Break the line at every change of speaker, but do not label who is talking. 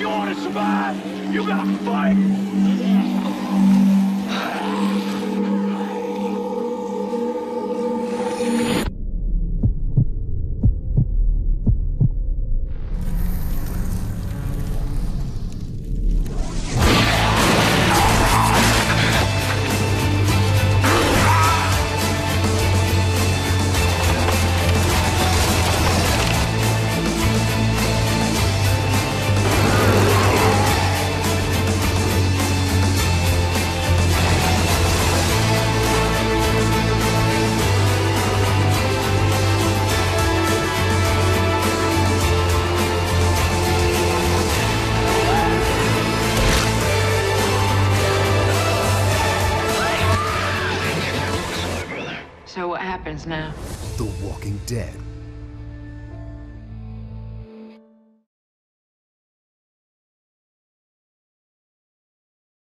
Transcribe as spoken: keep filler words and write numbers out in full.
you want to survive, you gotta fight!
So what happens now?
The Walking Dead.